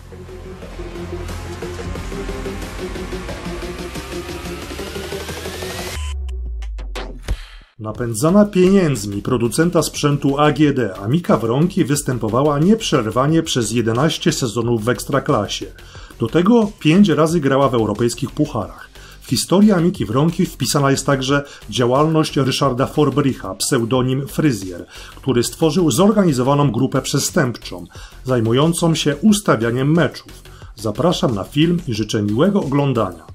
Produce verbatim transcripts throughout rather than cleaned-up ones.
Napędzana pieniędzmi producenta sprzętu A G D Amika Wronki występowała nieprzerwanie przez jedenaście sezonów w Ekstraklasie. Do tego pięć razy grała w europejskich pucharach. W historii Amiki Wronki wpisana jest także działalność Ryszarda Forbricha, pseudonim Fryzjer, który stworzył zorganizowaną grupę przestępczą, zajmującą się ustawianiem meczów. Zapraszam na film i życzę miłego oglądania.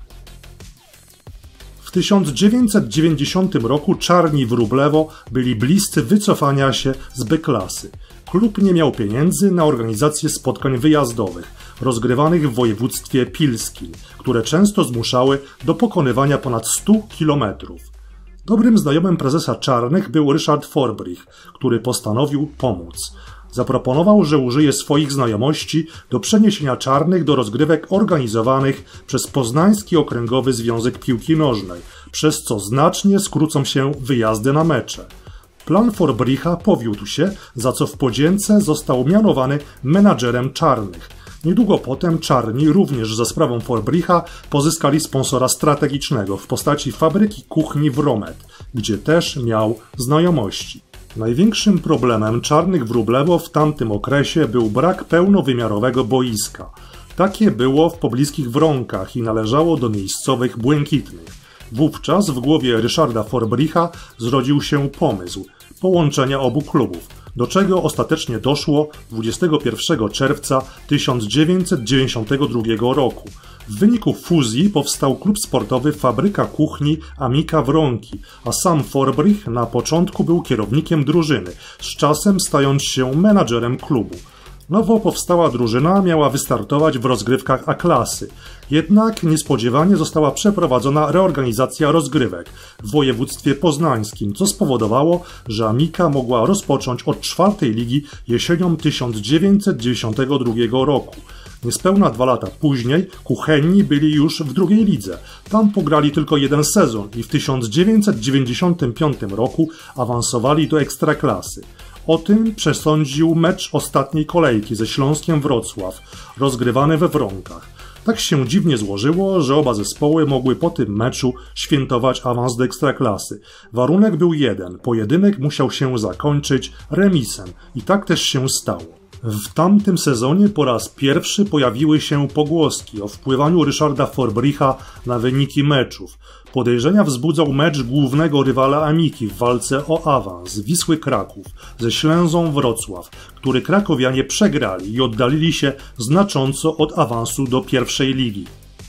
W tysiąc dziewięćset dziewięćdziesiątym roku Czarni Wróblewo byli bliscy wycofania się z B-klasy. Klub nie miał pieniędzy na organizację spotkań wyjazdowych, rozgrywanych w województwie pilskim, które często zmuszały do pokonywania ponad stu kilometrów. Dobrym znajomym prezesa Czarnych był Ryszard Forbrich, który postanowił pomóc. Zaproponował, że użyje swoich znajomości do przeniesienia Czarnych do rozgrywek organizowanych przez Poznański Okręgowy Związek Piłki Nożnej, przez co znacznie skrócą się wyjazdy na mecze. Plan Forbricha powiódł się, za co w podzięce został mianowany menadżerem Czarnych. Niedługo potem Czarni, również za sprawą Forbricha, pozyskali sponsora strategicznego w postaci fabryki kuchni Wromet, gdzie też miał znajomości. Największym problemem Czarnych Wróblewo w tamtym okresie był brak pełnowymiarowego boiska. Takie było w pobliskich Wronkach i należało do miejscowych Błękitnych. Wówczas w głowie Ryszarda Forbricha zrodził się pomysł połączenia obu klubów, do czego ostatecznie doszło dwudziestego pierwszego czerwca tysiąc dziewięćset dziewięćdziesiątego drugiego roku. W wyniku fuzji powstał klub sportowy Fabryka Kuchni Amika Wronki, a sam Forbrich na początku był kierownikiem drużyny, z czasem stając się menadżerem klubu. Nowo powstała drużyna miała wystartować w rozgrywkach A-klasy, jednak niespodziewanie została przeprowadzona reorganizacja rozgrywek w województwie poznańskim, co spowodowało, że Amika mogła rozpocząć od czwartej ligi jesienią tysiąc dziewięćset dziewięćdziesiątego drugiego roku. Niespełna dwa lata później kuchenni byli już w drugiej lidze. Tam pograli tylko jeden sezon i w tysiąc dziewięćset dziewięćdziesiątym piątym roku awansowali do Ekstraklasy. O tym przesądził mecz ostatniej kolejki ze Śląskiem Wrocław, rozgrywany we Wronkach. Tak się dziwnie złożyło, że oba zespoły mogły po tym meczu świętować awans do Ekstraklasy. Warunek był jeden, pojedynek musiał się zakończyć remisem i tak też się stało. W tamtym sezonie po raz pierwszy pojawiły się pogłoski o wpływaniu Ryszarda Forbricha na wyniki meczów. Podejrzenia wzbudzał mecz głównego rywala Amiki w walce o awans, Wisły Kraków, ze Ślęzą Wrocław, który krakowianie przegrali i oddalili się znacząco od awansu do pierwszej ligi.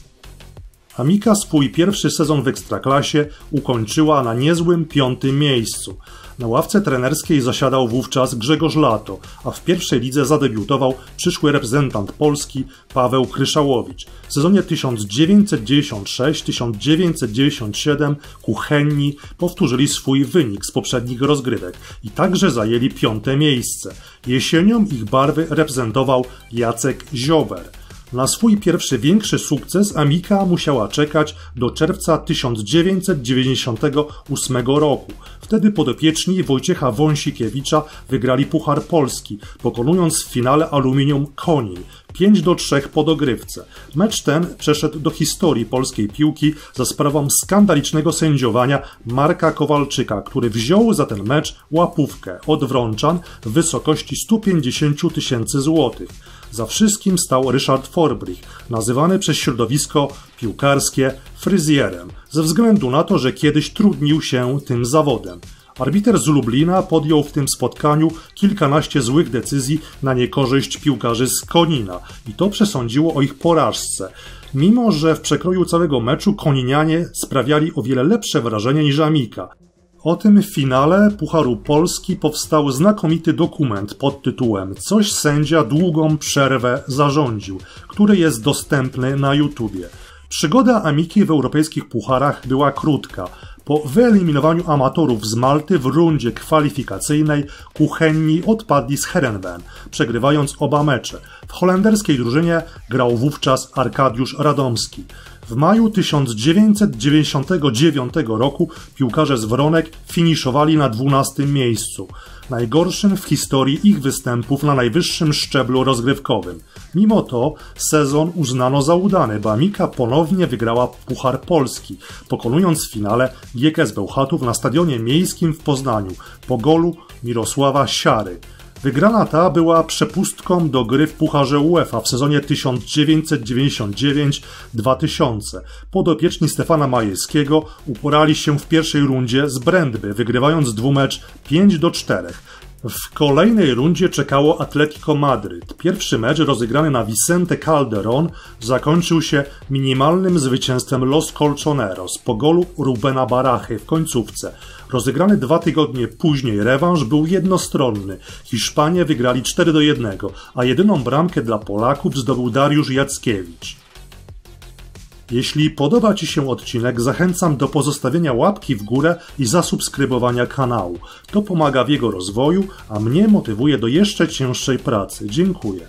Amika swój pierwszy sezon w Ekstraklasie ukończyła na niezłym piątym miejscu. Na ławce trenerskiej zasiadał wówczas Grzegorz Lato, a w pierwszej lidze zadebiutował przyszły reprezentant Polski Paweł Kryszałowicz. W sezonie tysiąc dziewięćset dziewięćdziesiątym szóstym tysiąc dziewięćset dziewięćdziesiątym siódmym kuchenni powtórzyli swój wynik z poprzednich rozgrywek i także zajęli piąte miejsce. Jesienią ich barwy reprezentował Jacek Ziober. Na swój pierwszy większy sukces Amika musiała czekać do czerwca tysiąc dziewięćset dziewięćdziesiątego ósmego roku. Wtedy podopieczni Wojciecha Wąsikiewicza wygrali Puchar Polski, pokonując w finale Aluminium Konin pięć do trzech po dogrywce. Mecz ten przeszedł do historii polskiej piłki za sprawą skandalicznego sędziowania Marka Kowalczyka, który wziął za ten mecz łapówkę od Wrączan w wysokości stu pięćdziesięciu tysięcy złotych. Za wszystkim stał Ryszard Forbrich, nazywany przez środowisko piłkarskie fryzjerem, ze względu na to, że kiedyś trudnił się tym zawodem. Arbiter z Lublina podjął w tym spotkaniu kilkanaście złych decyzji na niekorzyść piłkarzy z Konina i to przesądziło o ich porażce, mimo że w przekroju całego meczu koninianie sprawiali o wiele lepsze wrażenie niż Amika. O tym w finale Pucharu Polski powstał znakomity dokument pod tytułem „Coś sędzia długą przerwę zarządził”, który jest dostępny na YouTubie. Przygoda Amiki w europejskich pucharach była krótka. Po wyeliminowaniu amatorów z Malty w rundzie kwalifikacyjnej kuchenni odpadli z Heerenveen, przegrywając oba mecze. W holenderskiej drużynie grał wówczas Arkadiusz Radomski. W W maju tysiąc dziewięćset dziewięćdziesiątego dziewiątego roku piłkarze z Wronek finiszowali na dwunastym miejscu, najgorszym w historii ich występów na najwyższym szczeblu rozgrywkowym. Mimo to sezon uznano za udany, bo Amika ponownie wygrała Puchar Polski, pokonując w finale G K S Bełchatów na Stadionie Miejskim w Poznaniu po golu Mirosława Siary. Wygrana ta była przepustką do gry w Pucharze UEFA w sezonie tysiąc dziewięćset dziewięćdziesiątym dziewiątym dwa tysiące. Podopieczni Stefana Majewskiego uporali się w pierwszej rundzie z Brędby, wygrywając dwumecz pięć do czterech. W kolejnej rundzie czekało Atletico Madryt. Pierwszy mecz rozegrany na Vicente Calderón zakończył się minimalnym zwycięstwem Los Colchoneros po golu Rubena Barachy w końcówce. Rozegrany dwa tygodnie później rewanż był jednostronny. Hiszpanie wygrali cztery do jednego, a jedyną bramkę dla Polaków zdobył Dariusz Jackiewicz. Jeśli podoba Ci się odcinek, zachęcam do pozostawienia łapki w górę i zasubskrybowania kanału. To pomaga w jego rozwoju, a mnie motywuje do jeszcze cięższej pracy. Dziękuję.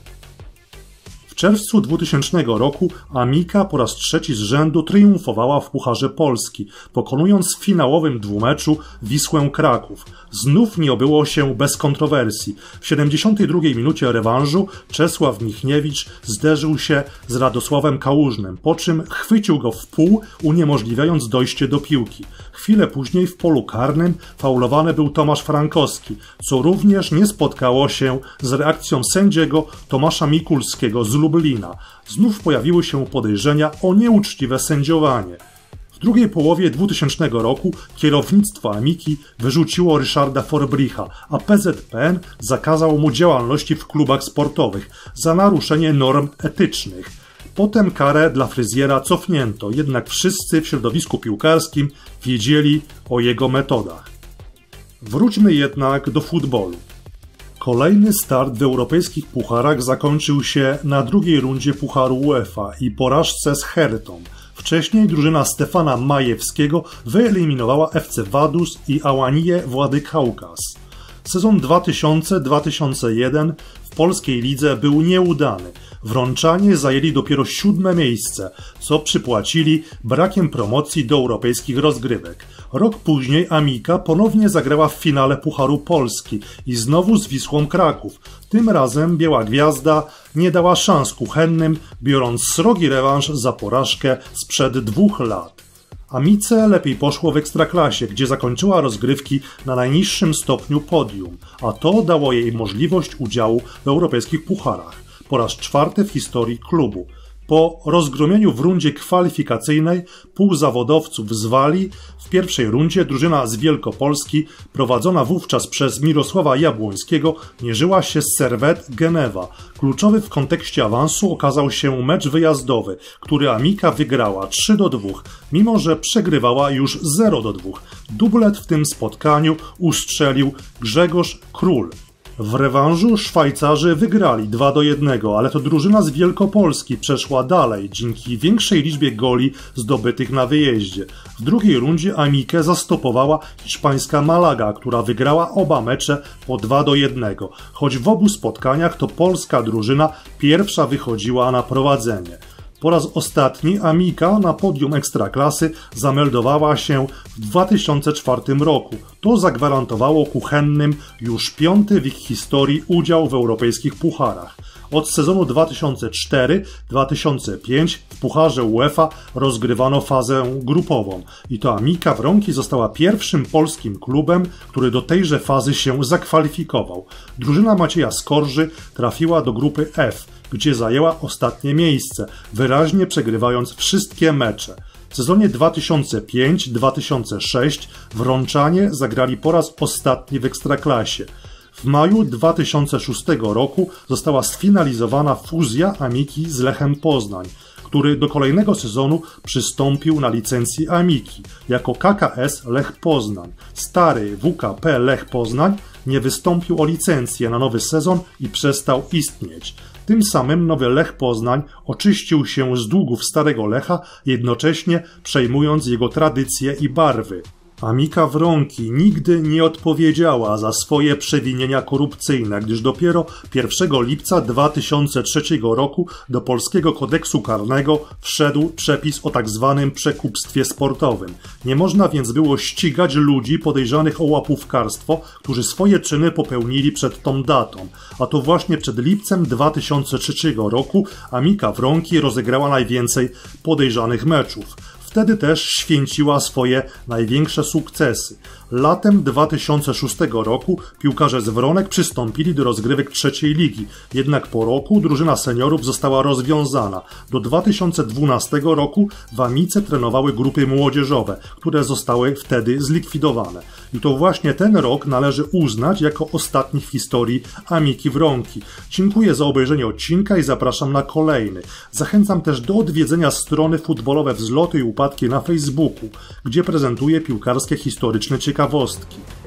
W czerwcu dwutysięcznego roku Amika po raz trzeci z rzędu triumfowała w Pucharze Polski, pokonując w finałowym dwumeczu Wisłę Kraków. Znów nie obyło się bez kontrowersji. W siedemdziesiątej drugiej minucie rewanżu Czesław Michniewicz zderzył się z Radosławem Kałużnym, po czym chwycił go w pół, uniemożliwiając dojście do piłki. Chwilę później w polu karnym faulowany był Tomasz Frankowski, co również nie spotkało się z reakcją sędziego Tomasza Mikulskiego z Lublina. Znów pojawiły się podejrzenia o nieuczciwe sędziowanie. W drugiej połowie dwutysięcznego roku kierownictwo Amiki wyrzuciło Ryszarda Forbricha, a P Z P N zakazał mu działalności w klubach sportowych za naruszenie norm etycznych. Potem karę dla fryzjera cofnięto, jednak wszyscy w środowisku piłkarskim wiedzieli o jego metodach. Wróćmy jednak do futbolu. Kolejny start w europejskich pucharach zakończył się na drugiej rundzie Pucharu UEFA i porażce z Hertą. Wcześniej drużyna Stefana Majewskiego wyeliminowała F C Vaduz i Ałaniję Władykałkas. Sezon dwa tysiące do dwa tysiące jeden w polskiej lidze był nieudany. Wrączanie zajęli dopiero siódme miejsce, co przypłacili brakiem promocji do europejskich rozgrywek. Rok później Amika ponownie zagrała w finale Pucharu Polski i znowu z Wisłą Kraków. Tym razem Biała Gwiazda nie dała szans kuchennym, biorąc srogi rewanż za porażkę sprzed dwóch lat. Amice lepiej poszło w Ekstraklasie, gdzie zakończyła rozgrywki na najniższym stopniu podium, a to dało jej możliwość udziału w europejskich pucharach. Po raz czwarty w historii klubu. Po rozgromieniu w rundzie kwalifikacyjnej półzawodowców z Walii w pierwszej rundzie drużyna z Wielkopolski, prowadzona wówczas przez Mirosława Jabłońskiego, mierzyła się z Servette Genewa. Kluczowy w kontekście awansu okazał się mecz wyjazdowy, który Amika wygrała trzy do dwóch, mimo że przegrywała już zero do dwóch. Dublet w tym spotkaniu ustrzelił Grzegorz Król. W rewanżu Szwajcarzy wygrali dwa do jednego, ale to drużyna z Wielkopolski przeszła dalej dzięki większej liczbie goli zdobytych na wyjeździe. W drugiej rundzie Amikę zastopowała hiszpańska Malaga, która wygrała oba mecze po dwa do jednego, choć w obu spotkaniach to polska drużyna pierwsza wychodziła na prowadzenie. Po raz ostatni Amika na podium Ekstraklasy zameldowała się w dwa tysiące czwartym roku. To zagwarantowało kuchennym już piąty w ich historii udział w europejskich pucharach. Od sezonu dwa tysiące czwartego do dwa tysiące piątego w Pucharze UEFA rozgrywano fazę grupową i to Amika Wronki została pierwszym polskim klubem, który do tejże fazy się zakwalifikował. Drużyna Macieja Skorży trafiła do grupy F, gdzie zajęła ostatnie miejsce, wyraźnie przegrywając wszystkie mecze. W sezonie dwa tysiące piątym do dwa tysiące szóstego Wrączanie zagrali po raz ostatni w Ekstraklasie. W maju dwa tysiące szóstego roku została sfinalizowana fuzja Amiki z Lechem Poznań, który do kolejnego sezonu przystąpił na licencji Amiki jako K K S Lech Poznań. Stary W K P Lech Poznań nie wystąpił o licencję na nowy sezon i przestał istnieć. Tym samym nowy Lech Poznań oczyścił się z długów starego Lecha, jednocześnie przejmując jego tradycje i barwy. Amika Wronki nigdy nie odpowiedziała za swoje przewinienia korupcyjne, gdyż dopiero pierwszego lipca dwa tysiące trzeciego roku do polskiego kodeksu karnego wszedł przepis o tak zwanym przekupstwie sportowym. Nie można więc było ścigać ludzi podejrzanych o łapówkarstwo, którzy swoje czyny popełnili przed tą datą. A to właśnie przed lipcem dwa tysiące trzeciego roku Amika Wronki rozegrała najwięcej podejrzanych meczów. Wtedy też święciła swoje największe sukcesy. Latem dwa tysiące szóstego roku piłkarze z Wronek przystąpili do rozgrywek trzeciej ligi, jednak po roku drużyna seniorów została rozwiązana. Do dwa tysiące dwunastego roku w Amice trenowały grupy młodzieżowe, które zostały wtedy zlikwidowane. I to właśnie ten rok należy uznać jako ostatni w historii Amiki Wronki. Dziękuję za obejrzenie odcinka i zapraszam na kolejny. Zachęcam też do odwiedzenia strony Futbolowe Wzloty i Upadki na Facebooku, gdzie prezentuję piłkarskie historyczne ciekawostki.